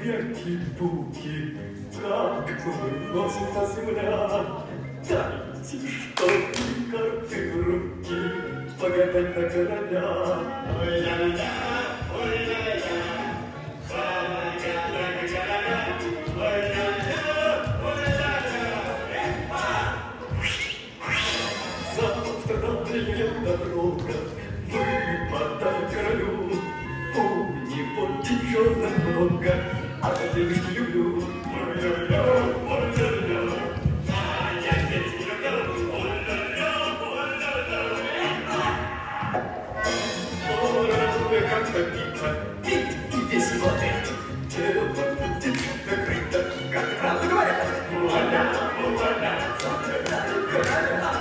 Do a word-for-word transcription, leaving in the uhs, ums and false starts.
веки-буки, как выносит земля. Дайте, что и карты в руки, погадать на короля. Ой-ля-ля, ой-ля-ля, погадать на короля. Ой-ля-ля, ой-ля-ля, завтра дорога, вымотай королю. У него тяжелая нога, а я девушки люблю. Ой-ля-ля, ой-ля-ля, а я девушки люблю. Ой-ля-ля, ой-ля-ля. Ой, как попито, пить и весело жить. Тело будет накрыто, как правда говорят. Вуаля, вуаля, завтра короля.